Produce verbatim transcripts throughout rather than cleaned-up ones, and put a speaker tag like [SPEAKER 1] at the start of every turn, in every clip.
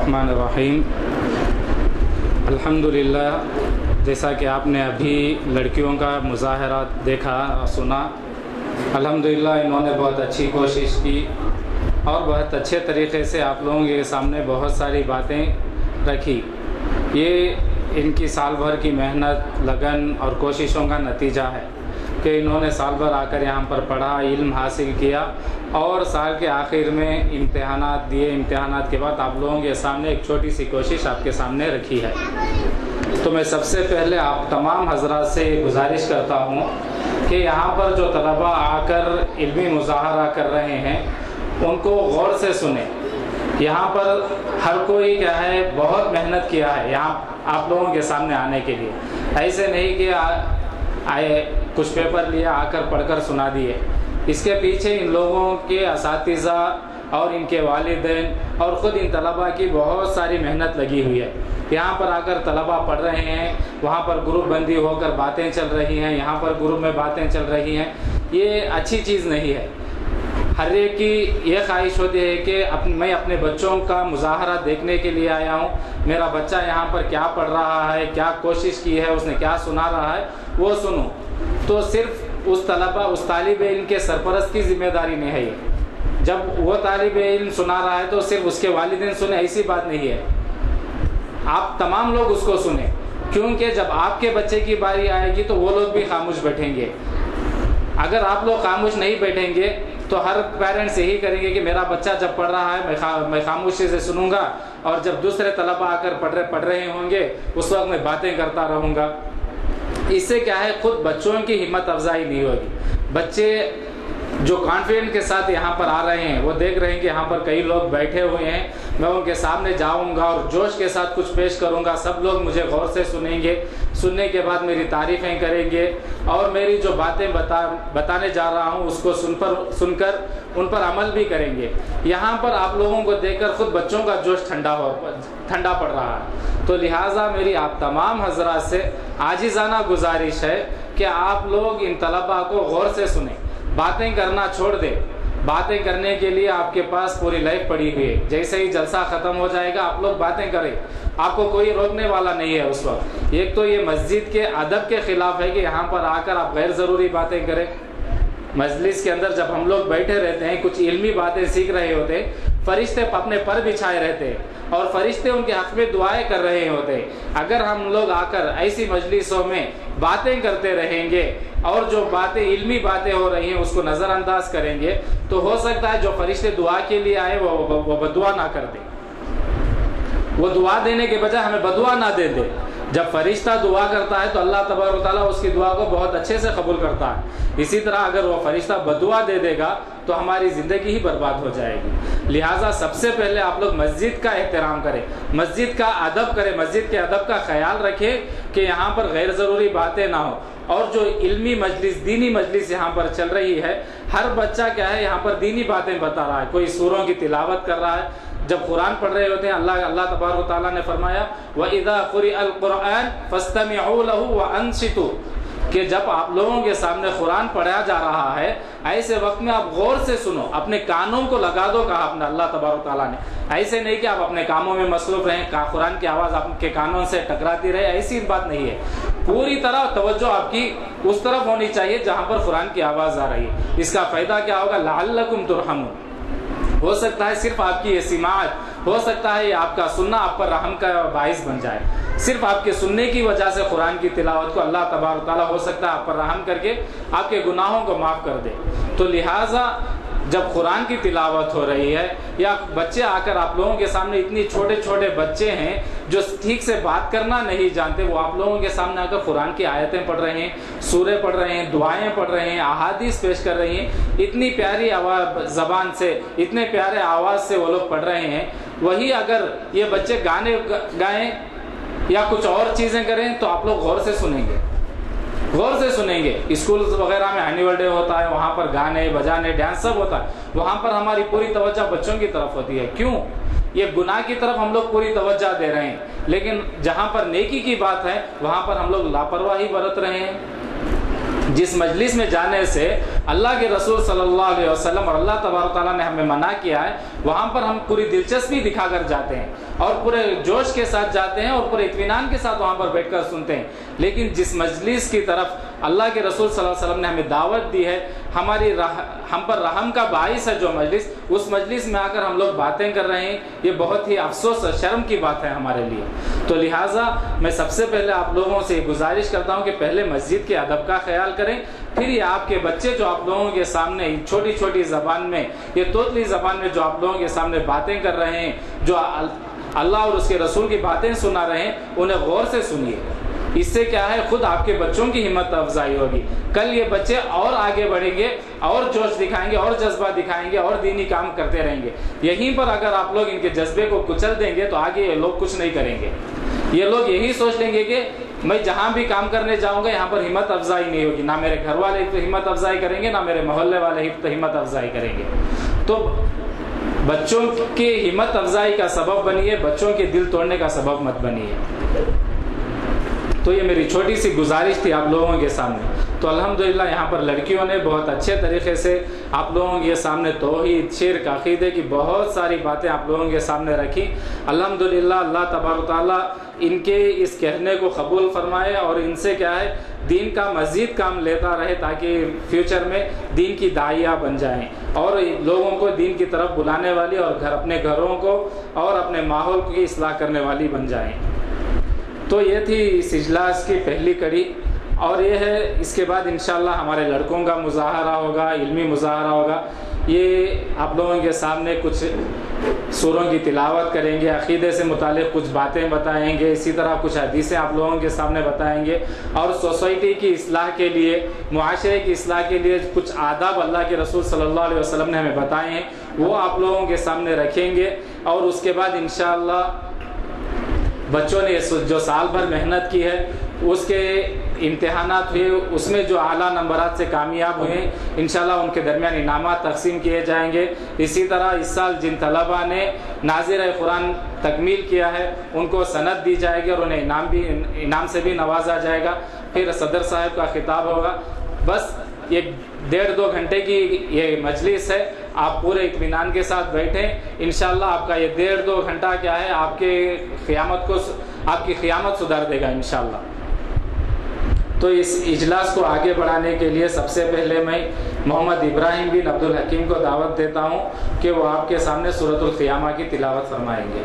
[SPEAKER 1] रहमान अल्हम्दुलिल्लाह। जैसा कि आपने अभी लड़कियों का मुज़ाहरा देखा और सुना, अल्हम्दुलिल्लाह इन्होंने बहुत अच्छी कोशिश की और बहुत अच्छे तरीक़े से आप लोगों के सामने बहुत सारी बातें रखी। ये इनकी साल भर की मेहनत, लगन और कोशिशों का नतीजा है कि इन्होंने साल भर आकर यहाँ पर पढ़ा, इल्म हासिल किया और साल के आखिर में इम्तिहानात दिए। इम्तिहानात के बाद आप लोगों के सामने एक छोटी सी कोशिश आपके सामने रखी है। तो मैं सबसे पहले आप तमाम हजरात से गुजारिश करता हूँ कि यहाँ पर जो तलबा आकर इल्मी मुज़ाहरा कर रहे हैं उनको गौर से सुने। यहाँ पर हर कोई क्या है, बहुत मेहनत किया है यहाँ आप लोगों के सामने आने के लिए। ऐसे नहीं कि आ, आए कुछ पेपर लिया, आकर पढ़कर सुना दिए। इसके पीछे इन लोगों के असातिज़ा और इनके वालिदैन और ख़ुद इन तलबा की बहुत सारी मेहनत लगी हुई है। यहाँ पर आकर तलबा पढ़ रहे हैं, वहाँ पर ग्रुप बंदी होकर बातें चल रही हैं, यहाँ पर ग्रुप में बातें चल रही हैं। ये अच्छी चीज़ नहीं है। हर एक की ये ख्वाहिश होती है कि अपने मैं अपने बच्चों का मुज़ाहरा देखने के लिए आया हूँ, मेरा बच्चा यहाँ पर क्या पढ़ रहा है, क्या कोशिश की है, उसने क्या सुना रहा है, वो सुनूँ। तो सिर्फ उस तलबा उस तालिब इल्म के सरपरस्त की ज़िम्मेदारी नहीं है ये। जब वो तालिब इल्म सुना रहा है तो सिर्फ उसके वालिदैन सुने, ऐसी बात नहीं है। आप तमाम लोग उसको सुने, क्योंकि जब आपके बच्चे की बारी आएगी तो वो लोग भी खामोश बैठेंगे। अगर आप लोग खामोश नहीं बैठेंगे तो हर पेरेंट्स यही करेंगे कि मेरा बच्चा जब पढ़ रहा है मैं खा मैं खामोशी से सुनूंगा, और जब दूसरे तलबा आकर पढ़ रहे पढ़ रहे होंगे उस वक्त मैं बातें करता रहूँगा। इससे क्या है, खुद बच्चों की हिम्मत अफजाई नहीं होगी। बच्चे जो कॉन्फिडेंट के साथ यहाँ पर आ रहे हैं वो देख रहे हैं कि यहाँ पर कई लोग बैठे हुए हैं, मैं उनके सामने जाऊँगा और जोश के साथ कुछ पेश करूँगा, सब लोग मुझे गौर से सुनेंगे, सुनने के बाद मेरी तारीफ़ें करेंगे और मेरी जो बातें बता बताने जा रहा हूँ उसको सुन पर सुनकर उन पर अमल भी करेंगे। यहाँ पर आप लोगों को देखकर खुद बच्चों का जोश ठंडा हो ठंडा पड़ रहा है। तो लिहाजा मेरी आप तमाम हजरात से आजिज़ाना गुजारिश है कि आप लोग इन तलबा को गौर से सुने, बातें करना छोड़ दें। बातें करने के लिए आपके पास पूरी लाइफ पड़ी हुई है। जैसे ही जलसा ख़त्म हो जाएगा आप लोग बातें करें, आपको कोई रोकने वाला नहीं है उस वक्त। एक तो ये मस्जिद के अदब के ख़िलाफ़ है कि यहाँ पर आकर आप गैर ज़रूरी बातें करें। मजलिस के अंदर जब हम लोग बैठे रहते हैं, कुछ इल्मी बातें सीख रहे होते हैं, फरिश्ते अपने पर बिछाए रहते हैं और फरिश्ते उनके हक़ में दुआएं कर रहे होते हैं। अगर हम लोग आकर ऐसी मजलिसों में बातें करते रहेंगे और जो बातें इल्मी बातें हो रही हैं उसको नज़रअंदाज करेंगे तो हो सकता है जो फरिश्ते दुआ के लिए आए वो वो, वो बदुआ ना कर दे। वो दुआ देने के बजाय हमें बदुआ ना दे दे। जब फरिश्ता दुआ करता है तो अल्लाह तबारक व तआला उसकी दुआ को बहुत अच्छे से कबूल करता है। इसी तरह अगर वो फरिश्ता बदुआ दे देगा तो हमारी ज़िंदगी ही बर्बाद हो जाएगी। लिहाजा सबसे पहले आप लोग मस्जिद का एहतराम करें, मस्जिद का अदब करें, मस्जिद के अदब का ख्याल रखें कि यहाँ पर गैर ज़रूरी बातें ना हो। और जो इल्मी मजलिस, दीनी मजलिस यहाँ पर चल रही है, हर बच्चा क्या है यहाँ पर दीनी बातें बता रहा है, कोई सूरों की तिलावत कर रहा है। जब कुरान पढ़ रहे होते हैं अल्लाह अल्लाह तबारक व तआला ने फरमाया व इज़ा क़ुरिअल क़ुरआन फ़स्तमिऊ लहू व अंसितू, कि जब आप लोगों के सामने कुरान पढ़ा जा रहा है ऐसे वक्त में आप गौर से सुनो, अपने कानों को लगा दो, कहा अपने अल्लाह तबारक व तआला ने। ऐसे नहीं कि आप अपने कामों में मसरूफ़ रहें, कुरान की आवाज़ आपके कानों से टकराती रहे, ऐसी बात नहीं है। पूरी तरह तवज्जो आपकी उस तरफ होनी चाहिए जहाँ पर कुरान की आवाज़ आ रही है। इसका फ़ायदा क्या होगा, लअल्लकुम तुरहमून। हो सकता है सिर्फ आपकी ये सिमात, हो सकता है ये आपका सुनना आप पर रहम का बाइस बन जाए। सिर्फ आपके सुनने की वजह से कुरान की तिलावत को अल्लाह तबारक व तआला हो सकता है आप पर रहम करके आपके गुनाहों को माफ़ कर दे। तो लिहाजा जब कुरान की तिलावत हो रही है या बच्चे आकर आप लोगों के सामने, इतनी छोटे छोटे बच्चे हैं जो ठीक से बात करना नहीं जानते, वो आप लोगों के सामने आकर कुरान की आयतें पढ़ रहे हैं, सूरे पढ़ रहे हैं, दुआएं पढ़ रहे हैं, अहादीस पेश कर रही हैं, इतनी प्यारी आवाज़ ज़बान से, इतने प्यारे आवाज़ से वो लोग पढ़ रहे हैं। वही अगर ये बच्चे गाने गाएं या कुछ और चीज़ें करें तो आप लोग गौर से सुनेंगे, गौर से सुनेंगे। स्कूल वगैरह में एनुअल डे होता है, वहाँ पर गाने बजाने डांस सब होता है, वहाँ पर हमारी पूरी तवज्जो बच्चों की तरफ होती है। क्यों? ये गुनाह की तरफ हम लोग पूरी तवज्जो दे रहे हैं, लेकिन जहाँ पर नेकी की बात है वहाँ पर हम लोग लापरवाही बरत रहे हैं। जिस मजलिस में जाने से اللہ کے رسول صلی اللہ علیہ وسلم اور اللہ تبارک تعالیٰ نے ہمیں منع کیا ہے وہاں پر ہم پوری دلچسپی دکھا کر جاتے ہیں اور پورے جوش کے ساتھ جاتے ہیں اور پورے اطمینان کے ساتھ وہاں پر بیٹھ کر سنتے ہیں. لیکن جس مجلس کی طرف اللہ کے رسول صلی اللہ علیہ وسلم نے ہمیں دعوت دی ہے, ہماری ہم پر رحم کا باعث ہے جو مجلس, اس مجلس میں آ کر ہم لوگ باتیں کر رہے ہیں, یہ بہت ہی افسوس اور شرم کی بات ہے ہمارے لیے. تو لہٰذا میں سب سے پہلے آپ لوگوں سے گزارش کرتا ہوں کہ پہلے مسجد کے ادب کا خیال کریں, پھر یہ آپ کے بچے جو آپ لوگوں کے سامنے چھوٹی چھوٹی زبان میں, یہ توتلی زبان میں جو آپ لوگوں کے سامنے باتیں کر رہے ہیں, جو اللہ اور اس کے رسول کی باتیں سنا رہے ہیں, انہیں غور سے سنیے. اس سے کیا ہے, خود آپ کے بچوں کی ہمت افزائی ہوگی. کل یہ بچے اور آگے بڑھیں گے, اور جوش دکھائیں گے, اور جذبہ دکھائیں گے, اور دینی کام کرتے رہیں گے. یہیں پر اگر آپ لوگ ان کے جذبے کو کچل دیں گے تو آگے یہ لوگ کچھ نہیں کریں گے. یہ لوگ یہی سوچ لیں گے کہ میں جہاں بھی کام کرنے جاؤں گا یہاں پر ہمت افزائی نہیں ہوگی, نہ میرے گھر والے ہمت افزائی کریں گے, نہ میرے محلے والے ہمت افزائی کریں گے. تو بچوں کی ہمت افزائی کا سبب بنیے, بچوں کے دل توڑنے کا سبب مت بنیے. تو یہ میری چھوٹی سی گزارش تھی آپ لوگوں کے سامنے. تو الحمدللہ یہاں پر لڑکیوں نے بہت اچھے طریقے سے آپ لوگوں کے سامنے توحید, شرک, عقیدے کی بہت ساری باتیں آپ لوگوں کے سامنے رکھی. الحمدللہ اللہ تبارک تعالیٰ ان کے اس کہنے کو قبول فرمائے اور ان سے کیا ہے دین کا مزید کام لیتا رہے, تاکہ فیوچر میں دین کی داعیہ بن جائیں اور لوگوں کو دین کی طرف بلانے والی اور گھر اپنے گھروں کو اور اپنے ماحول کی اصلاح کرنے والی بن جائیں. تو یہ تھی اس اجلاس کی پہلی کڑی. اور یہ ہے اس کے بعد انشاءاللہ ہمارے لڑکوں کا مظاہرہ ہوگا, علمی مظاہرہ ہوگا. یہ آپ لوگوں کے سامنے کچھ سوروں کی تلاوت کریں گے, عقیدے سے متعلق کچھ باتیں بتائیں گے, اسی طرح کچھ حدیثیں آپ لوگوں کے سامنے بتائیں گے, اور سوسائٹی کی اصلاح کے لیے, معاشرے کی اصلاح کے لیے کچھ آداب اللہ کے رسول صلی اللہ علیہ وسلم نے ہمیں بتائے ہیں وہ آپ لوگوں کے سامنے رکھیں گے. اور اس کے بعد انشاءاللہ بچوں نے جو سال بھر محنت کی ہے اس کے امتحانات ہوئے, اس میں جو اعلیٰ نمبرات سے کامیاب ہوئے ہیں انشاءاللہ ان کے درمیان انعامات تقسیم کیے جائیں گے. اسی طرح اس سال جن طلباء نے ناظرہ قرآن تکمیل کیا ہے ان کو سند دی جائے گی اور انہیں انعام بھی انعام سے بھی نوازا جائے گا. پھر صدر صاحب کا خطاب ہوگا. بس یہ ڈیڑھ دو گھنٹے کی یہ مجلس ہے, آپ پورے اطمینان کے ساتھ بیٹھیں. انشاءاللہ آپ کا یہ ڈیڑھ دو گھنٹہ کیا ہے آپ کے قیامت کو آپ کی قیامت سدھار دے گا انشاءاللہ. تو اس اجلاس کو آگے بڑھانے کے لیے سب سے پہلے میں محمد ابراہیم بن عبد الحکیم کو دعوت دیتا ہوں کہ وہ آپ کے سامنے سورۃ القیامہ کی تلاوت فرمائیں گے.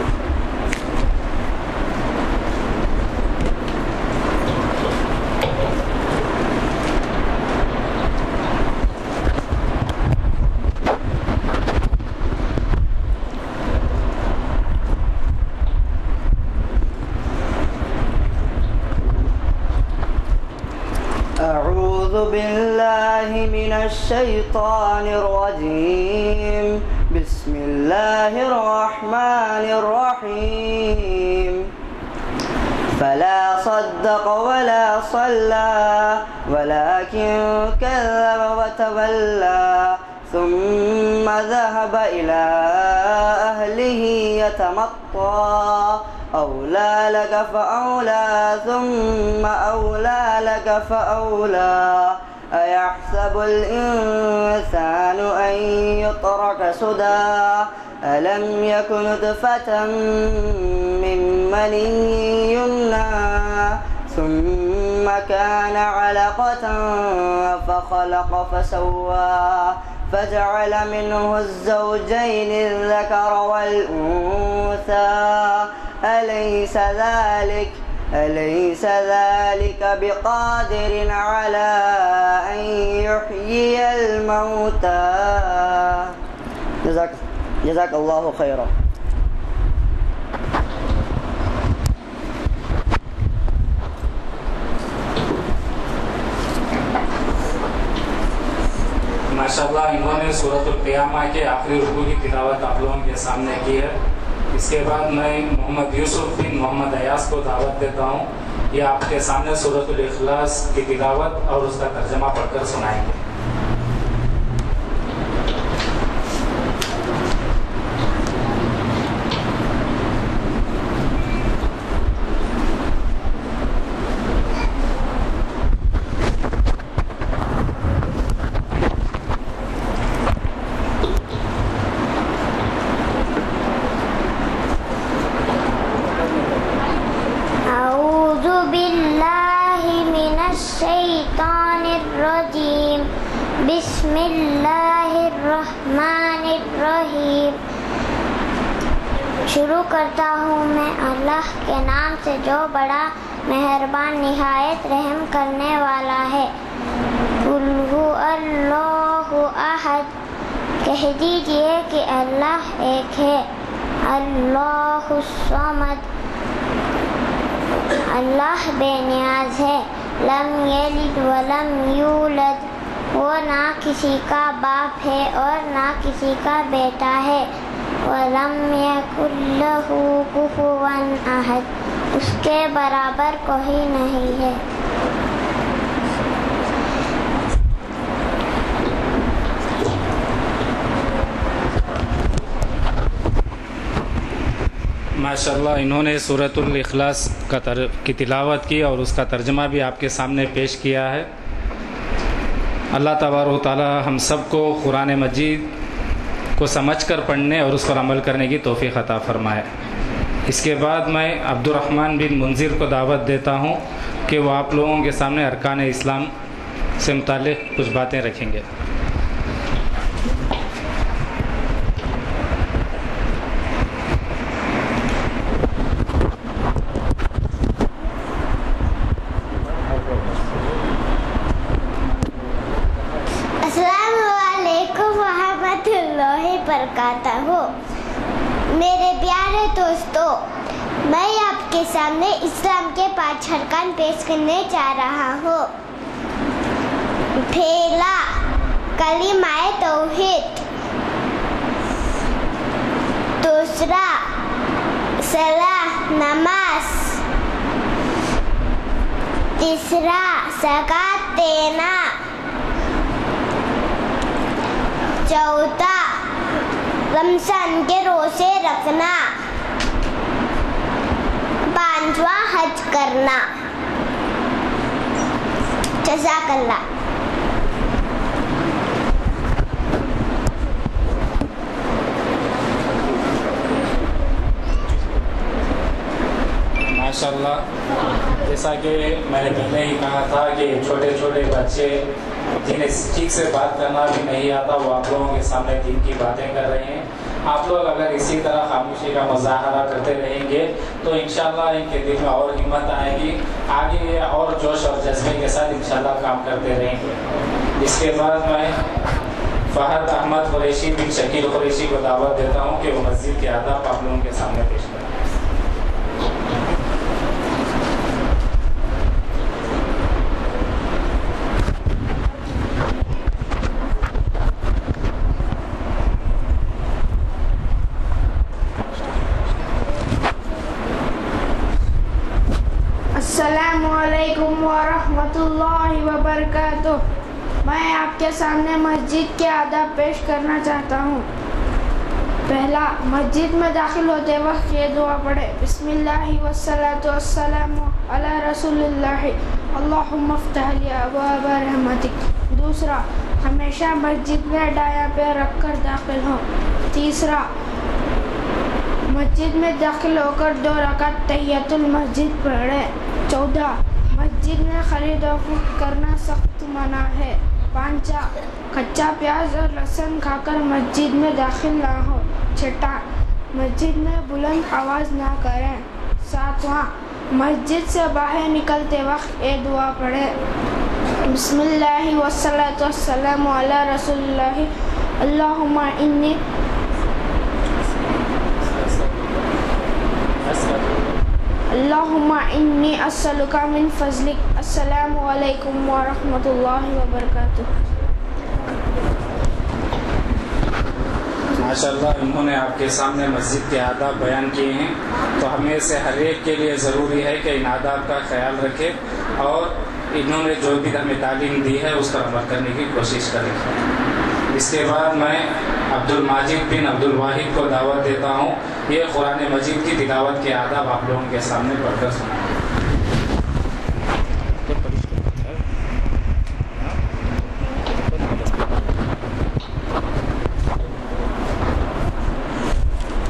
[SPEAKER 2] أعوذ بالله من الشيطان الرجيم. بسم الله الرحمن الرحيم. فلا صدق ولا صلى ولكن كذب وتولى ثم ذهب إلى أهله يتمطى. أولى لك فأولى ثم أولى لك فأولى. أيحسب الإنسان أن يترك سدى. ألم يكن نطفة من مني يمنى ثم كان علقة فخلق فسوى فجعل منه الزوجين الذكر والأنثى. أليس ذلك أليس ذلك بقادر على أن يحيي الموتى. جزاك جزاك الله خيرا.
[SPEAKER 1] ماشاءاللہ انہوں نے سورۃ القیامہ کے آخری رکوع کی تلاوت آپ لوگوں کے سامنے کی ہے. اس کے بعد میں محمد یوسف بن محمد ایاز کو دعوت دیتا ہوں, یہ آپ کے سامنے سورۃ الاخلاص کی تلاوت اور اس کا ترجمہ پڑھ کر سنائیں گے.
[SPEAKER 3] بسم اللہ الرحمن الرحیم. شروع کرتا ہوں میں اللہ کے نام سے جو بڑا مہربان نہایت رحم کرنے والا ہے. قل هو اللہ احد. کہہ دیجئے کہ اللہ ایک ہے. اللہ الصمد. اللہ بے نیاز ہے. لم یلد ولم یولد. وہ نہ کسی کا باپ ہے اور نہ کسی کا بیٹا ہے. وَلَمْ يَكُنْ لَهُ كُفُوًا أَحَدٌ. اس کے برابر کوئی نہیں ہے.
[SPEAKER 1] ماشاءاللہ انہوں نے سورۃ الاخلاص کا تر... کی تلاوت کی اور اس کا ترجمہ بھی آپ کے سامنے پیش کیا ہے. اللہ تبارک و تعالی ہم سب کو قرآن مجید کو سمجھ کر پڑھنے اور اس پر عمل کرنے کی توفیق عطا فرمائے. اس کے بعد میں عبد الرحمن بن منذر کو دعوت دیتا ہوں کہ وہ آپ لوگوں کے سامنے ارکان اسلام سے متعلق کچھ باتیں رکھیں گے.
[SPEAKER 3] ہو. میرے پیارے دوستو، میں آپ کے سامنے اسلام کے پانچ ارکان پیش کرنے جا رہا ہوں. پہلا، کلمہ توحید. دوسرا، صلاح نماز. تیسرا، زکوٰۃ دینا. چوتھا، رمضان کے روزے رکھنا. پانچواں، حج کرنا. جزاک اللہ.
[SPEAKER 1] ماشاءاللہ، جیسا کہ میں نے پہلے ہی کہا تھا کہ چھوٹے چھوٹے بچے جنہیں ٹھیک سے بات کرنا بھی نہیں آتا وہ آپ لوگوں کے سامنے دین کی باتیں کر رہے ہیں. آپ لوگ اگر اسی طرح خاموشی کا مظاہرہ کرتے رہیں گے تو انشاءاللہ ان کے دل میں اور ہمت آئے گی، آگے یہ اور جوش اور جذبے کے ساتھ انشاءاللہ کام کرتے رہیں گے. اس کے بعد میں فہد احمد قریشی بن شکیل قریشی کو دعوت دیتا ہوں کہ وہ مسجد کے آداب آپ لوگوں کے سامنے پیش کریں.
[SPEAKER 4] السلام علیکم ورحمۃ اللہ وبرکاتہ. میں آپ کے سامنے مسجد کے آداب پیش کرنا چاہتا ہوں. پہلا، مسجد میں داخل ہوتے وقت یہ دعا پڑھے: بسم اللہ والصلاۃ والسلام علی رسول اللہ اللہم افتح لی ابواب رحمتک. دوسرا، ہمیشہ مسجد میں دایاں پیر رکھ کر داخل ہوں. تیسرا، مسجد میں داخل ہو کر دو رکعت تحیۃ المسجد پڑھیں. چودہ، مسجد میں خرید و فروخت کرنا سخت منع ہے. پانچا، کچا پیاز اور لہسن کھا کر مسجد میں داخل نہ ہو. چھٹا، مسجد میں بلند آواز نہ کریں. ساتواں، مسجد سے باہر نکلتے وقت یہ دعا پڑھے: بسم اللہ والصلاۃ والسلام علی رسول اللہ اللہم انی اللہم انی اسألک من فضلک. السلام علیکم ورحمۃ اللہ وبرکاتہ.
[SPEAKER 1] ماشاءاللہ انہوں نے آپ کے سامنے مسجد کے آداب بیان کیے ہیں، تو ہمیں سے ہر ایک کے لیے ضروری ہے کہ ان آداب کا خیال رکھے اور انہوں نے جو بھی ہمیں تعلیم دی ہے اس پر عمل کرنے کی کوشش کریں. اس کے بعد میں عبد الماجد بن عبد الواحد کو دعوت دیتا ہوں. یہ قرآن مجید کی تلاوت کے آداب آپ لوگوں کے سامنے پڑھ کر سنائیں.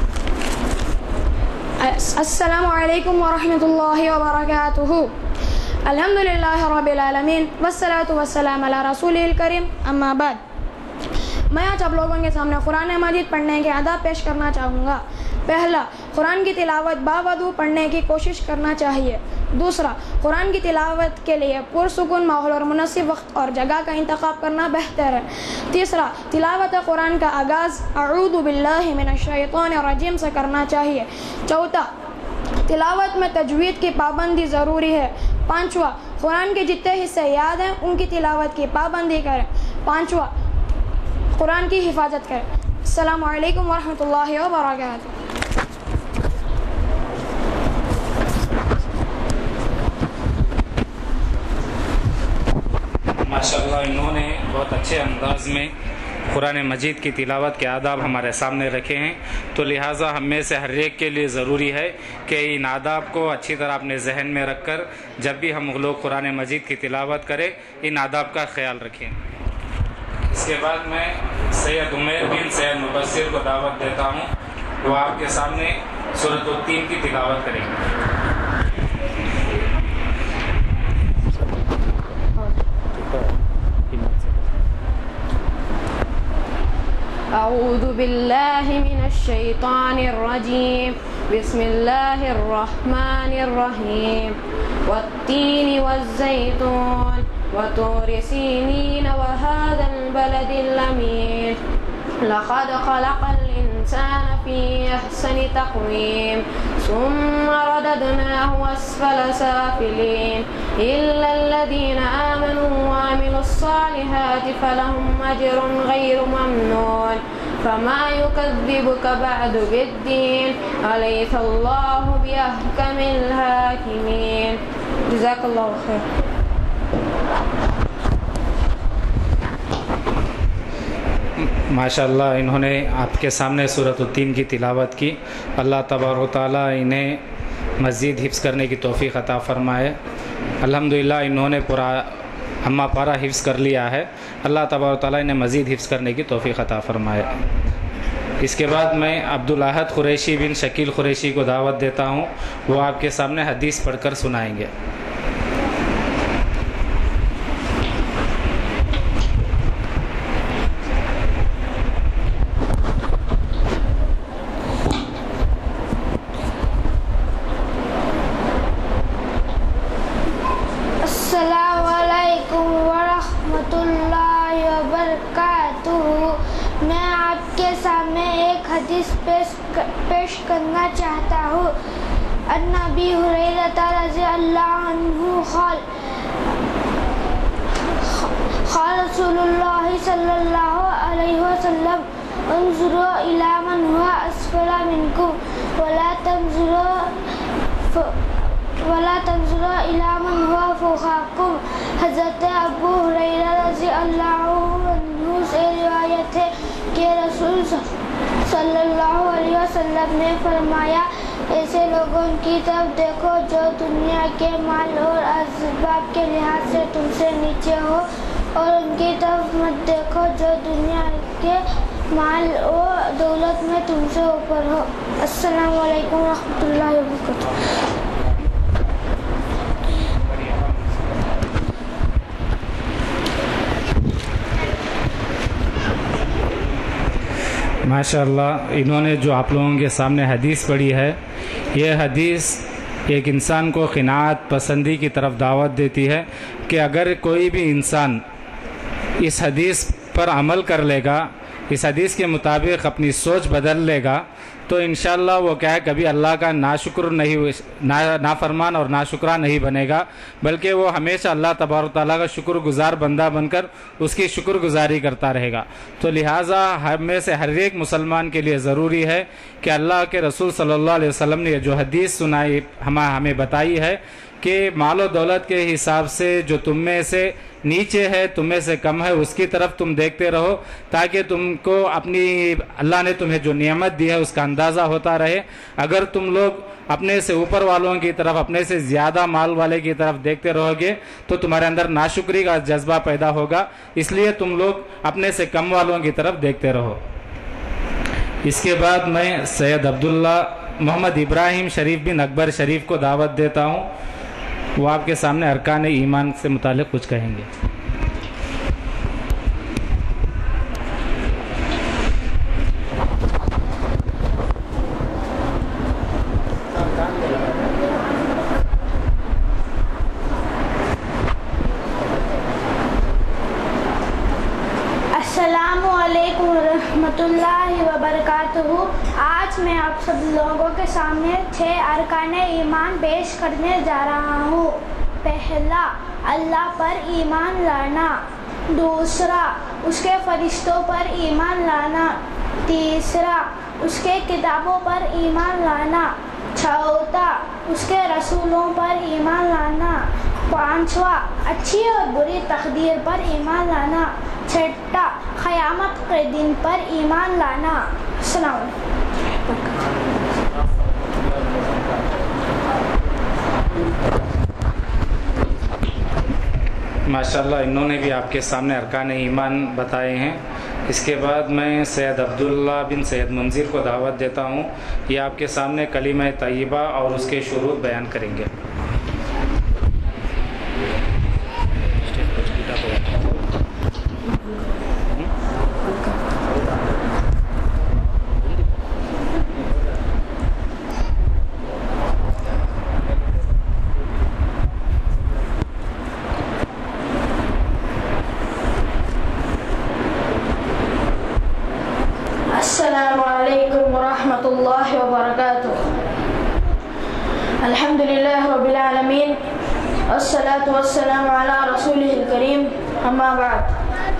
[SPEAKER 4] السلام علیکم ورحمۃ اللہ وبرکاتہ. الحمدللہ رب العالمین والصلاة والسلام علی رسولہ الکریم، اما بعد۔ میں آج آپ لوگوں کے سامنے قرآن مجید پڑھنے کے آداب پیش کرنا چاہوں گا۔ پہلا، قرآن کی تلاوت باوضو پڑھنے کی کوشش کرنا چاہیے۔ دوسرا، قرآن کی تلاوت کے لیے پرسکون ماحول اور مناسب وقت اور جگہ کا انتخاب کرنا بہتر ہے۔ تیسرا، تلاوت قرآن کا آغاز اعوذ باللہ من الشیطان الرجیم سے کرنا چاہیے۔ چوتھا، تلاوت میں تجوید کی پابندی ضروری ہے۔ پانچواں، قرآن کے جتنے حصے یاد ہیں ان کی تلاوت کی پابندی کریں۔ پانچواں، قرآن کی حفاظت کریں۔ السلام علیکم ورحمۃ اللہ وبرکاتہ۔
[SPEAKER 1] ماشاءاللہ انہوں نے بہت اچھے انداز میں قرآن مجید کی تلاوت کے آداب ہمارے سامنے رکھے ہیں، تو لہٰذا ہم میں سے ہر ایک کے لیے ضروری ہے کہ ان آداب کو اچھی طرح اپنے ذہن میں رکھ کر جب بھی ہم لوگ قرآن مجید کی تلاوت کریں ان آداب کا خیال رکھیں۔ اس کے بعد میں سید عمیر بن سید مبصر کو دعوت دیتا ہوں، وہ آپ کے سامنے سورۃ التین کی تلاوت کریں گے۔
[SPEAKER 5] اعوذ باللہ من الشیطان الرجیم، بسم اللہ الرحمن الرحیم، والتین والزیتون وطور سینین وهذا البلد الامین، لقد خلق الانسان فی احسن تقویم ثم رددناه اسفل سافلین الا الذین آمنوا وعملوا الصالحات فلهم اجر غیر ممنون فما يكذبك بعد بالدین الیس اللہ باحکم الحاکمین۔ جزاک اللہ خیر۔
[SPEAKER 1] ماشاءاللہ انہوں نے آپ کے سامنے سورۃ التین کی تلاوت کی۔ اللہ تبارک و تعالیٰ انہیں مزید حفظ کرنے کی توفیق عطا فرمائے۔ الحمدللہ انہوں نے پورا اما پارا حفظ کر لیا ہے، اللہ تبارک و تعالیٰ انہیں مزید حفظ کرنے کی توفیق عطا فرمائے۔ اس کے بعد میں عبدالاحد قریشی بن شکیل قریشی کو دعوت دیتا ہوں، وہ آپ کے سامنے حدیث پڑھ کر سنائیں گے۔
[SPEAKER 3] السلام علیکم ورحمۃ اللہ وبرکاتہ۔ میں آپ کے سامنے ایک حدیث پیش پیش کرنا چاہتا ہوں۔ ان ابی ہریرہ رضی اللہ عنہ قال قال رسول اللہ صلی اللہ علیہ وسلم انظروا الی من هو اسفل منکم ولا تنظروا ولا تنظروا الی من هو فوقکم۔ حضرت ابو ہریرہ رضی اللہ عنہ سے روایت ہے کہ رسول صلی اللہ علیہ وسلم نے فرمایا، ایسے لوگوں کی طرف دیکھو جو دنیا کے مال اور اسباب کے لحاظ سے تم سے نیچے ہو، اور ان کی طرف مت دیکھو جو دنیا کے مال اور دولت میں تم سے اوپر ہو۔ السلام علیکم ورحمۃ اللہ وبرکاتہ۔
[SPEAKER 1] ماشاءاللہ انہوں نے جو آپ لوگوں کے سامنے حدیث پڑھی ہے، یہ حدیث ایک انسان کو قناعت پسندی کی طرف دعوت دیتی ہے کہ اگر کوئی بھی انسان اس حدیث پر عمل کر لے گا، اس حدیث کے مطابق اپنی سوچ بدل لے گا، تو انشاءاللہ وہ کیا ہے کبھی اللہ کا ناشکر نہیں نافرمان اور ناشکرہ نہیں بنے گا، بلکہ وہ ہمیشہ اللہ تبارک و تعالیٰ کا شکر گزار بندہ بن کر اس کی شکر گزاری کرتا رہے گا۔ تو لہٰذا ہم میں سے ہر ایک مسلمان کے لیے ضروری ہے کہ اللہ کے رسول صلی اللہ علیہ وسلم نے جو حدیث سنائی ہمیں بتائی ہے کہ مال و دولت کے حساب سے جو تم میں سے نیچے ہے، تم میں سے کم ہے، اس کی طرف تم دیکھتے رہو تاکہ تم کو اپنی اللہ نے تمہیں جو نعمت دی ہے اس کا اندازہ ہوتا رہے۔ اگر تم لوگ اپنے سے اوپر والوں کی طرف، اپنے سے زیادہ مال والے کی طرف دیکھتے رہو گے تو تمہارے اندر ناشکری کا جذبہ پیدا ہوگا، اس لیے تم لوگ اپنے سے کم والوں کی طرف دیکھتے رہو۔ اس کے بعد میں سید عبداللہ محمد ابراہیم شریف بن اکبر شریف کو دعوت دیتا ہوں، وہ آپ کے سامنے ارکان ایمان سے متعلق کچھ کہیں گے.
[SPEAKER 4] السلام علیکم ورحمۃ اللہ وبرکاتہ. آج میں آپ سب لوگوں کے سامنے چھ ارکان ایمان پیش کرنے جا رہا ہوں. پہلا، اللہ پر ایمان لانا. دوسرا، اس کے فرشتوں پر ایمان لانا. تیسرا، اس کے کتابوں پر ایمان لانا. چوتھا، اس کے رسولوں پر ایمان لانا. پانچواں، اچھی اور بری تقدیر پر ایمان لانا. چھٹا، قیامت کے دن پر ایمان لانا. السلام علیکم.
[SPEAKER 1] ماشاءاللہ انہوں نے بھی آپ کے سامنے ارکان ایمان بتائے ہیں. اس کے بعد میں سید عبداللہ بن سید منظر کو دعوت دیتا ہوں. یہ آپ کے سامنے کلمہ طیبہ اور اس کے شروط بیان کریں گے.
[SPEAKER 4] السلام علیکم ورحمۃ اللہ وبرکاتہ. الحمد للہ رب العالمین والصلاة والسلام علی رسولہ الکریم. اما بعد،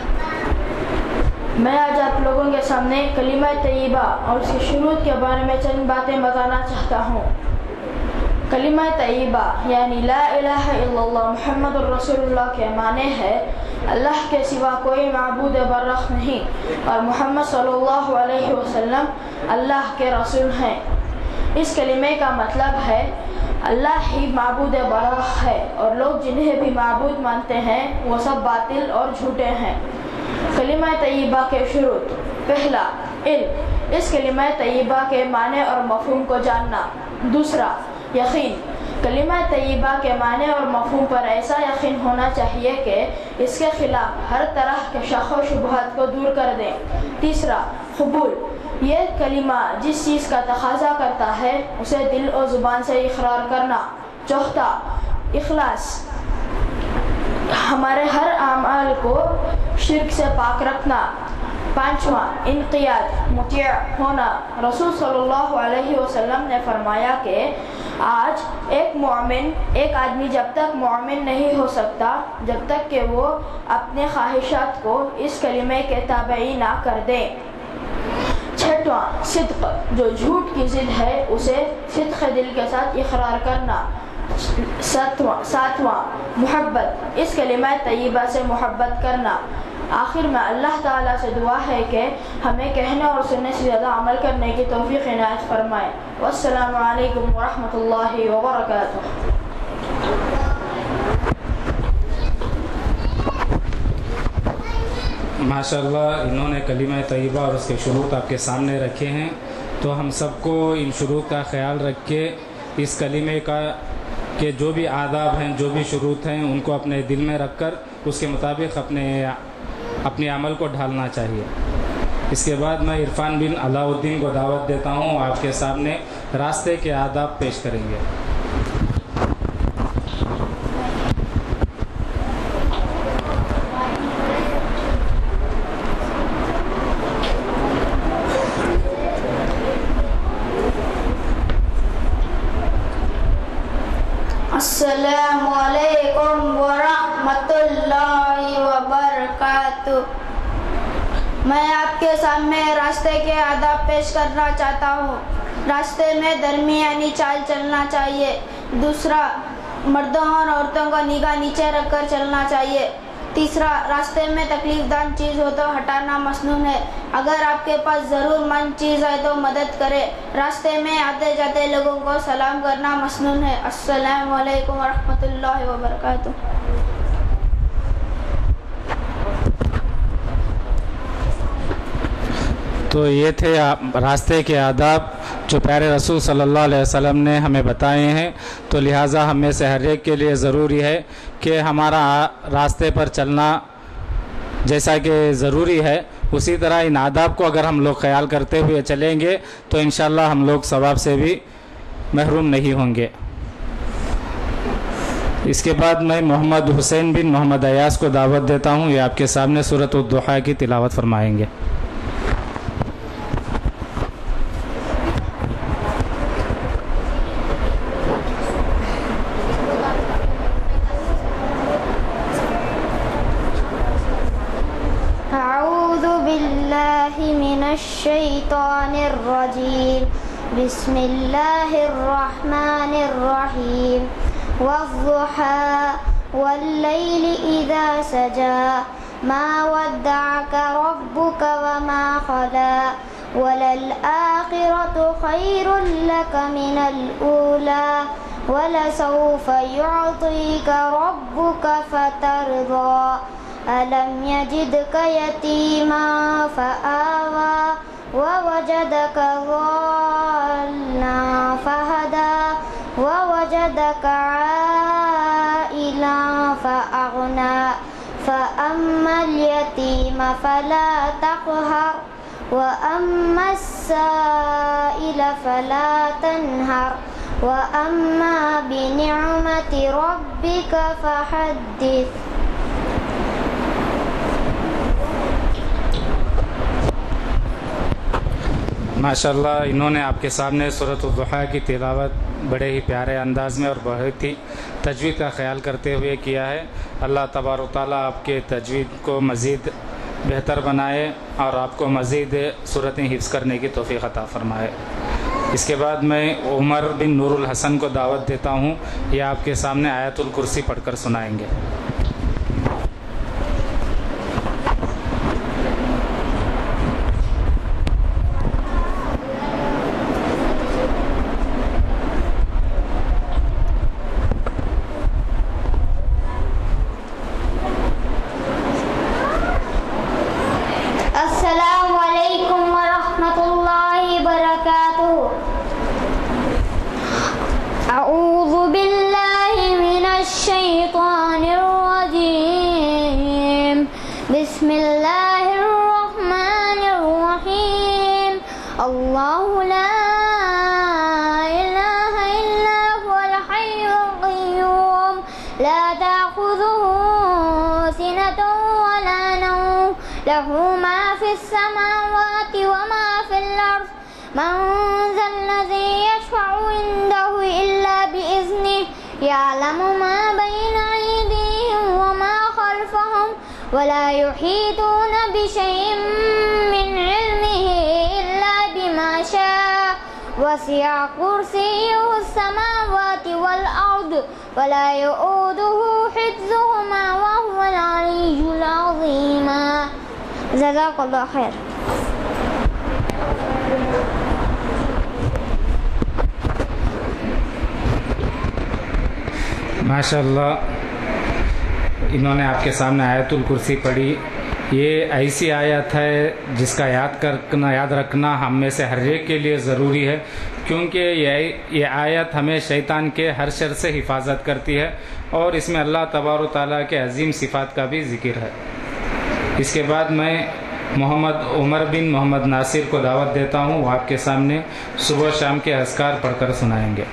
[SPEAKER 4] میں آج آپ لوگوں کے سامنے کلمہ طیبہ اور اس کے شروط کے بارے میں چند باتیں بتانا چاہتا ہوں. کلمہ طیبہ یعنی لا الہ الا اللہ محمد الرسول اللہ کے معنی ہے اللہ کے سوا کوئی معبود برحق نہیں اور محمد صلی اللہ علیہ وسلم اللہ کے رسول ہیں. اس کلمے کا مطلب ہے اللہ ہی معبود برحق ہے اور لوگ جنہیں بھی معبود مانتے ہیں وہ سب باطل اور جھوٹے ہیں. کلمہ طیبہ کے شروط. پہلا، علم، اس کلمہ طیبہ کے معنی اور مفہوم کو جاننا. دوسرا، یقین، کلمہ طیبہ کے معنی اور مفہوم پر ایسا یقین ہونا چاہیے کہ اس کے خلاف ہر طرح کے شک و شبہات کو دور کر دیں. تیسرا، قبول، یہ کلمہ جس چیز کا تقاضا کرتا ہے اسے دل و زبان سے اقرار کرنا. چوتھا، اخلاص، ہمارے ہر اعمال کو شرک سے پاک رکھنا. پانچواں، انقیاد، مطیع ہونا. رسول صلی اللہ علیہ وسلم نے فرمایا کہ آج ایک مومن ایک آدمی جب تک مومن نہیں ہو سکتا جب تک کہ وہ اپنے خواہشات کو اس کلمے کے تابعی نہ کر دے. چھٹواں، صدق، جو جھوٹ کی ضد ہے اسے صدق دل کے ساتھ اقرار کرنا. ساتواں ساتواں محبت، اس کلمہ طیبہ سے محبت کرنا. آخر میں اللہ تعالیٰ سے دعا ہے کہ ہمیں کہنے اور سننے سے زیادہ عمل کرنے کی توفیق عنایت فرمائے. والسلام علیکم ورحمۃ اللہ وبرکاتہ.
[SPEAKER 1] ماشاءاللہ انہوں نے کلمہ طیبہ اور اس کے شروط آپ کے سامنے رکھے ہیں. تو ہم سب کو ان شروط کا خیال رکھ کے اس کلمے کا کہ جو بھی آداب ہیں جو بھی شروط ہیں ان کو اپنے دل میں رکھ کر اس کے مطابق اپنے اپنے عمل کو ڈھالنا چاہیے. اس کے بعد میں عرفان بن علاء الدین کو دعوت دیتا ہوں. آپ کے سامنے راستے کے آداب پیش کریں گے.
[SPEAKER 4] السلام علیکم ورحمۃ اللہ وبرکاتہ. میں آپ کے سامنے راستے کے آداب پیش کرنا چاہتا ہوں. راستے میں درمیانی چال چلنا چاہیے. دوسرا، مردوں اور عورتوں کو نگاہ نیچے رکھ کر چلنا چاہیے. تیسرا، راستے میں تکلیف دہ چیز ہو تو ہٹانا مسنون ہے. اگر آپ کے پاس ضرور مند چیز ہے تو مدد کرے. راستے میں آتے جاتے لوگوں کو سلام کرنا مسنون ہے. السلام علیکم ورحمۃ اللہ وبرکاتہ.
[SPEAKER 1] تو یہ تھے راستے کے آداب جو پیارے رسول صلی اللہ علیہ وسلم نے ہمیں بتائے ہیں. تو لہٰذا ہم میں سے ہر ایک کے لیے ضروری ہے کہ ہمارا راستے پر چلنا جیسا کہ ضروری ہے اسی طرح ان آداب کو اگر ہم لوگ خیال کرتے ہوئے چلیں گے تو انشاءاللہ ہم لوگ ثواب سے بھی محروم نہیں ہوں گے. اس کے بعد میں محمد حسین بن محمد ایاز کو دعوت دیتا ہوں. یہ آپ کے سامنے سورۃ الضحیٰ کی تلاوت فرمائیں گے.
[SPEAKER 3] اعوذ باللہ من الشیطان الرجیم بسم اللہ الرحمن الرحیم والضحى والليل إذا سجى ما ودعك ربك وما خلا وللآخرة خير لك من الأولى ولسوف يعطيك ربك فترضى ألم يجدك يتيما فآوى ووجدك ضالا فهدى ووجدك عائلا فأغنى فأما اليتيم فلا تقهر وأما السائل فلا تنهر وأما بنعمة ربك فحدث.
[SPEAKER 1] ماشاءاللہ انہوں نے آپ کے سامنے سورۃ الضحیٰ کی تلاوت بڑے ہی پیارے انداز میں اور بہت ہی تجوید کا خیال کرتے ہوئے کیا ہے. اللہ تبارک و تعالیٰ آپ کے تجوید کو مزید بہتر بنائے اور آپ کو مزید صورتیں حفظ کرنے کی توفیق عطا فرمائے. اس کے بعد میں عمر بن نور الحسن کو دعوت دیتا ہوں. یہ آپ کے سامنے آیت الکرسی پڑھ کر سنائیں گے.
[SPEAKER 3] السلام علیکم ورحمۃ اللہ وبرکاتہ. اعوذ باللہ من الشیطان الرجیم بسم اللہ الرحمن الرحیم. اللہ لا الہ الا هو الحی القیوم لا تأخذه سنة ولا نوم له ما في السماوات وما في الأرض من ذا الذي يشفع عنده إلا بإذنه يعلم ما بين أيديهم وما خلفهم ولا يحيطون بشيء من علمه إلا بما شاء وسع كرسيه السماوات والأرض ولا يؤوده حفظهما وهو العلي العظيم. جزاک اللہ خیر.
[SPEAKER 1] ماشاءاللہ انہوں نے آپ کے سامنے آیت الکرسی پڑھی. یہ ایسی آیت ہے جس کا یاد کرنا یاد رکھنا ہم میں سے ہر ایک کے لیے ضروری ہے کیونکہ یہ یہ آیت ہمیں شیطان کے ہر شر سے حفاظت کرتی ہے اور اس میں اللہ تبارک و تعالیٰ کے عظیم صفات کا بھی ذکر ہے. اس کے بعد میں محمد عمر بن محمد ناصر کو دعوت دیتا ہوں. وہ آپ کے سامنے صبح و شام کے اذکار پڑھ کر سنائیں گے.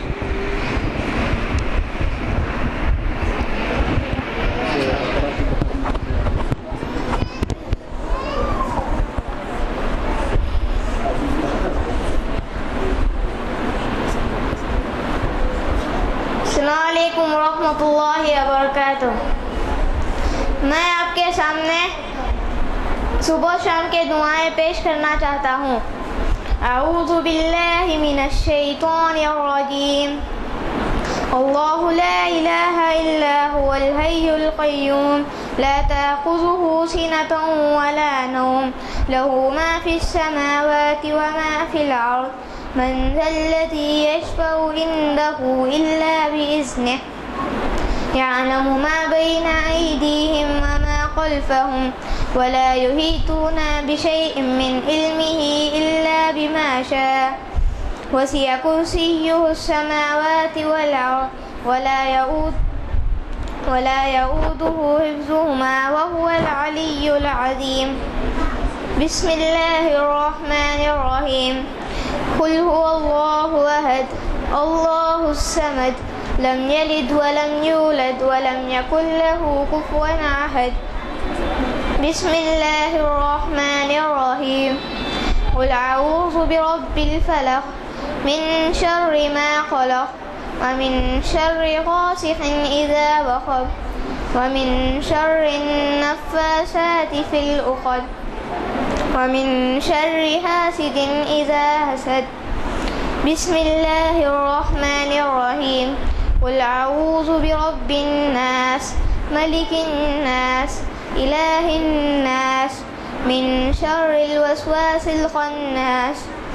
[SPEAKER 3] السلام علیکم ورحمۃ اللہ وبرکاتہ. میں آپ کے سامنے صبح شام کے دعائیں پیش کرنا چاہتا ہوں. اعوذ باللہ من الشیطان الرجیم. اللہ لا الہ الا هو الحی القیوم لا تأخذه سنة ولا نوم له ما في السماوات وما في الأرض من ذا الذي يشفع عنده إلا بإذنه يعلم ما بين أيديهم وما
[SPEAKER 6] خلفهم ولا يحيطون بشيء من علمه إلا بما شاء وسع كرسيه السماوات والأرض ولا يؤود ولا يؤوده حفظهما وهو العلي العظيم. بسم الله الرحمن الرحيم. قل هو الله أحد الله الصمد لم يلد ولم يولد ولم يكن له كفوا أحد. بسم الله الرحمن الرحيم. قل أعوذ برب الفلق من شر ما خلق ومن شر غاسق إذا وقب ومن شر النفاثات في العقد ومن شر حاسد إذا حسد. بسم الله الرحمن الرحيم. قل أعوذ برب الناس ملك الناس إله الناس من شر الوسواس الخناس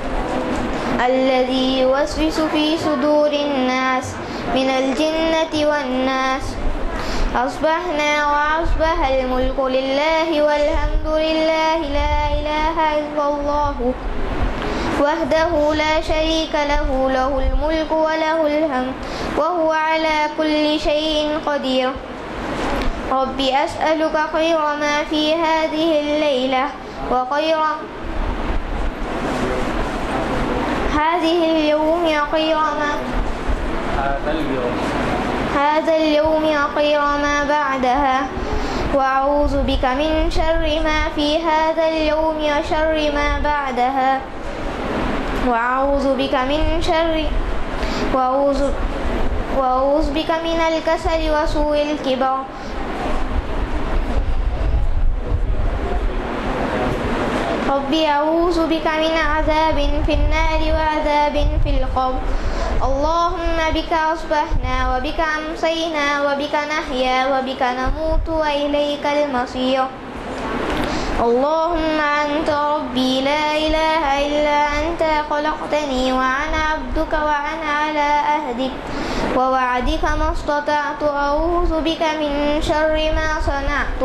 [SPEAKER 6] الذي يوسوس في صدور الناس من الجنة والناس. أصبحنا وأصبح الملك لله والحمد لله لا إله إلا الله وحده لا شريك له له الملك وله الحمد وهو على كل شيء قدير. رب أسألك خير ما في هذه الليلة وخير هذه اليوم وخير ما
[SPEAKER 1] هذا اليوم
[SPEAKER 6] هذا اليوم وخير ما بعدها وأعوذ بك من شر ما في هذا اليوم وشر ما بعدها وأعوذ بك من شر وأعوذ وأعوذ بك من الكسل وسوء الكبر. ربي أعوذ بك من عذاب في النار وعذاب في القبر. اللهم بك أصبحنا وبك أمسينا وبك نحيا وبك نموت وإليك المصير. اللهم أنت ربي لا إله إلا أنت خلقتني وأنا عبدك وأنا على عهدك ووعدك ما استطعت أعوذ بك من شر ما صنعت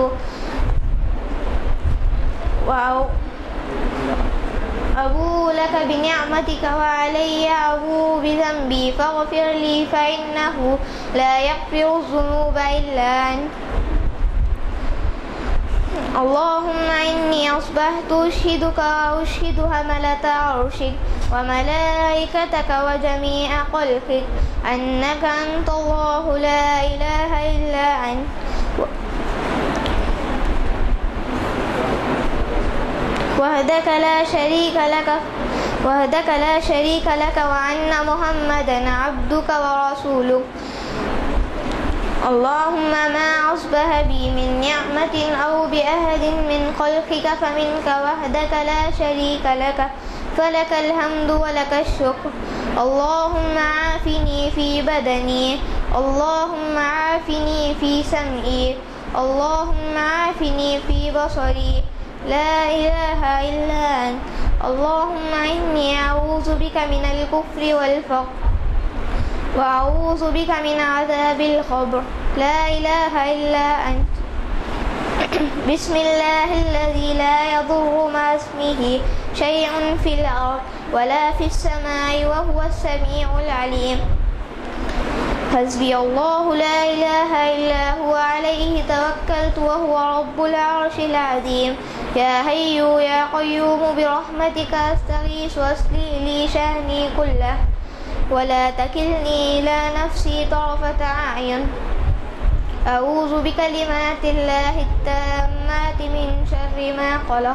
[SPEAKER 6] وأبوء لك بنعمتك وعلي أبوء بذنبي فاغفر لي فإنه لا يغفر الذنوب إلا أنت. اللهم إني أصبحت أشهدك وأشهد حملة عرشك وملائكتك وجميع خلقك أنك أنت الله لا إله إلا أنت وحدك لا شريك لك وحدك لا شريك لك وأن محمدا عبدك ورسولك. اللهم ما أصبح بي من نعمة أو بأحد من خلقك فمنك وحدك لا شريك لك فلك الحمد ولك الشكر. اللهم عافني في بدني اللهم عافني في سمعي اللهم عافني في بصري لا إله إلا أنت. اللهم إني أعوذ بك من الكفر والفقر وأعوذ بك من عذاب القبر لا إله إلا أنت. بسم الله الذي لا يضر مع اسمه شيء في الأرض ولا في السماء وهو السميع العليم. حسبي الله لا إله إلا هو عليه توكلت وهو رب العرش العظيم. يا حي يا قيوم برحمتك أستغيث وأصلح لي شأني كله ولا تكلني إلى نفسي طرفة أعين. أعوذ بكلمات الله التامات من شر ما خلق.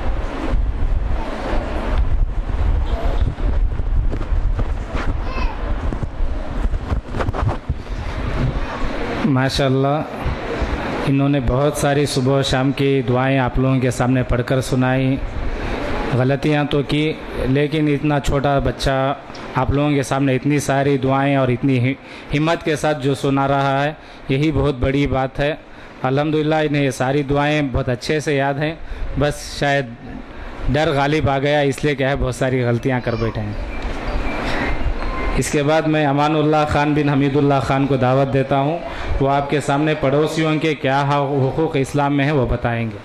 [SPEAKER 1] माशाअल्लाह, इन्होंने बहुत सारी सुबह शाम की दुआएं आप लोगों के सामने पढ़कर सुनाई। गलतियां तो की, लेकिन इतना छोटा बच्चा आप लोगों के सामने इतनी सारी दुआएं और इतनी हिम्मत के साथ जो सुना रहा है, यही बहुत बड़ी बात है। अल्हम्दुलिल्लाह इन्हें ये सारी दुआएं बहुत अच्छे से याद हैं, बस शायद डर गालिब आ गया, इसलिए क्या है बहुत सारी गलतियां कर बैठे हैं। اس کے بعد میں امان اللہ خان بن حمید اللہ خان کو دعوت دیتا ہوں، وہ آپ کے سامنے پڑوسیوں کے کیا حقوق اسلام میں ہیں وہ بتائیں گے۔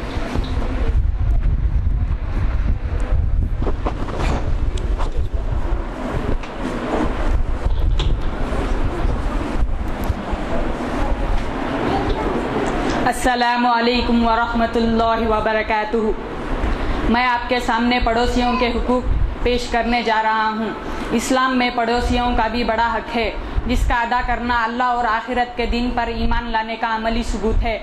[SPEAKER 7] السلام علیکم ورحمۃ اللہ وبرکاتہ۔ میں آپ کے سامنے پڑوسیوں کے حقوق پیش کرنے جا رہا ہوں۔ اسلام میں پڑوسیوں کا بھی بڑا حق ہے، جس کا ادا کرنا اللہ اور آخرت کے دن پر ایمان لانے کا عملی ثبوت ہے۔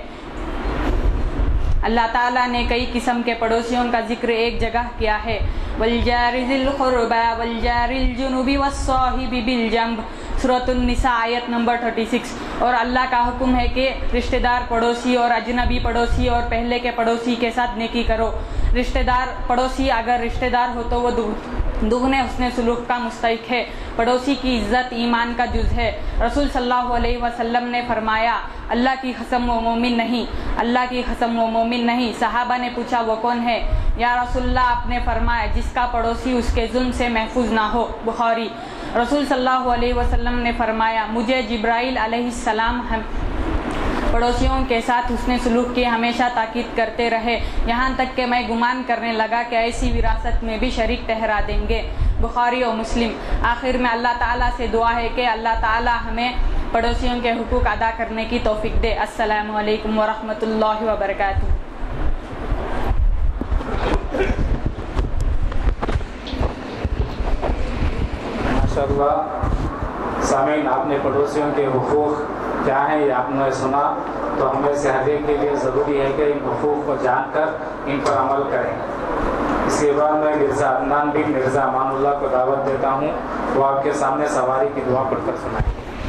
[SPEAKER 7] اللہ تعالیٰ نے کئی قسم کے پڑوسیوں کا ذکر ایک جگہ کیا ہے، وَالْجَارِ ذِي الْقُرْبَى وَالْجَارِ الْجُنُبِ وَالصَّاحِبِ بِالْجَنْبِ، سورۃ النساء آیت نمبر چھتیس۔ اور اللہ کا حکم ہے کہ رشتہ دار پڑوسی اور اجنبی پڑوسی اور پہلے کے پڑوسی کے ساتھ نیکی کرو۔ رشتہ دار پڑوسی اگر رشتہ دار ہو تو وہ دگنے حسن سلوک کا مستحق ہے۔ پڑوسی کی عزت ایمان کا جز ہے۔ رسول صلی اللہ علیہ وسلم نے فرمایا، اللہ کی قسم وہ مومن نہیں، اللہ کی قسم وہ مومن نہیں۔ صحابہ نے پوچھا وہ کون ہے؟ یا رسول اللہ، آپ نے فرمایا جس کا پڑوسی اس کے ظلم سے محفوظ نہ ہو۔ بخاری۔ رسول صلی اللہ علیہ وسلم نے فرمایا، مجھے جبرائیل علیہ السلام پڑوسیوں کے ساتھ حسن سلوک کی ہمیشہ تاکید کرتے رہے، یہاں تک کہ میں گمان کرنے لگا کہ ایسی وراثت میں بھی شریک ٹھہرا دیں گے۔ بخاری و مسلم۔ آخر میں اللہ تعالیٰ سے دعا ہے کہ اللہ تعالیٰ ہمیں پڑوسیوں کے حقوق ادا کرنے کی توفیق دے۔ السلام علیکم ورحمۃ اللہ وبرکاتہ۔
[SPEAKER 1] ماشاءاللہ سامعین، آپ نے پڑوسیوں کے حقوق کیا ہیں یہ آپ نے سنا، تو ہمیں سے ہر ایک کے لیے ضروری ہے کہ ان حقوق کو جان کر ان پر عمل کریں۔ اس کے بعد میں مرزا عدنان بن مرزا امان اللہ کو دعوت دیتا ہوں، وہ آپ کے سامنے سواری کی دعا پڑھ کر سنائیں۔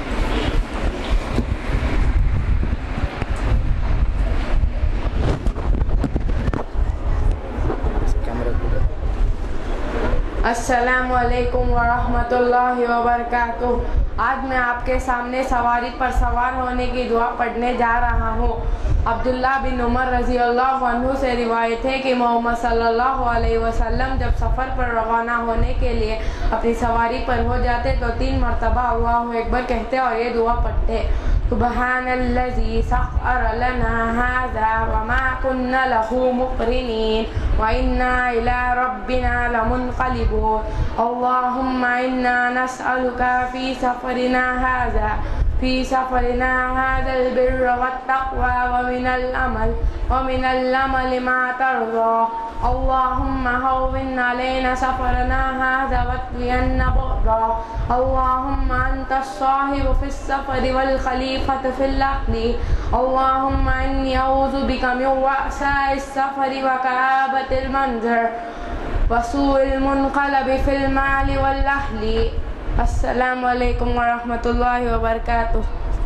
[SPEAKER 5] السلام علیکم ورحمۃ اللہ وبرکاتہ۔ آج میں آپ کے سامنے سواری پر سوار ہونے کی دعا پڑھنے جا رہا ہوں۔ عبداللہ بن عمر رضی اللہ عنہ سے روایت ہے کہ محمد صلی اللہ علیہ وسلم جب سفر پر روانہ ہونے کے لیے اپنی سواری پر ہو جاتے تو تین مرتبہ اللہ اکبر کہتے اور یہ دعا پڑھتے، سبحان الذی سخر لنا ھذا وما كنا له مقرنین وإنا إلى ربنا لمنقلبون اللهم إنا نسألك في سفرنا هذا في سفرنا هذا البر والتقوى ومن العمل ومن العمل ما ترضى اللهم هون علينا سفرنا هذا واطوي عنا بعده اللهم أنت الصاحب في السفر والخليفة في الأهل اللهم إني أعوذ بك من وعثاء السفر وكآبة المنظر وسوء المنقلب في المال والأهل۔ السلام علیکم ورحمۃ اللہ وبرکاتہ۔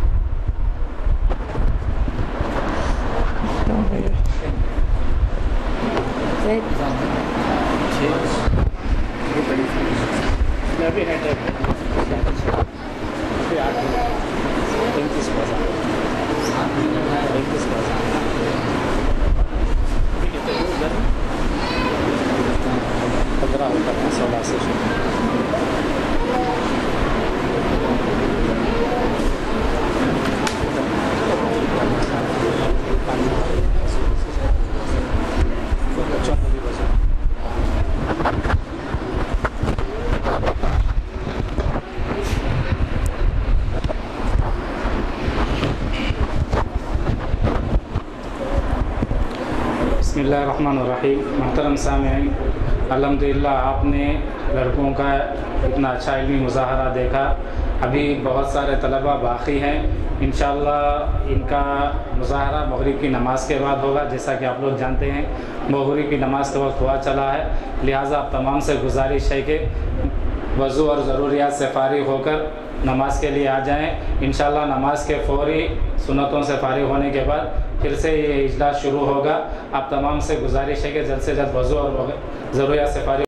[SPEAKER 1] بسم اللہ الرحمن الرحیم۔ محترم سامعین، الحمدللہ آپ نے لڑکوں کا اتنا اچھا علمی مظاہرہ دیکھا۔ ابھی بہت سارے طلبہ باقی ہیں، انشاءاللہ ان کا مظاہرہ مغرب کی نماز کے بعد ہوگا۔ جیسا کہ آپ لوگ جانتے ہیں مغرب کی نماز کا وقت ہوا چلا ہے، لہٰذا آپ تمام سے گزارش ہے کہ وضو اور ضروریات سے فارغ ہو کر نماز کے لیے آ جائیں۔ انشاءاللہ نماز کے فوری سنتوں سے فارغ ہونے کے بعد پھر سے یہ اجلاس شروع ہوگا۔ آپ تمام سے گزارش ہے کہ جلد سے جلد وضو اور ضروریات سے فارغ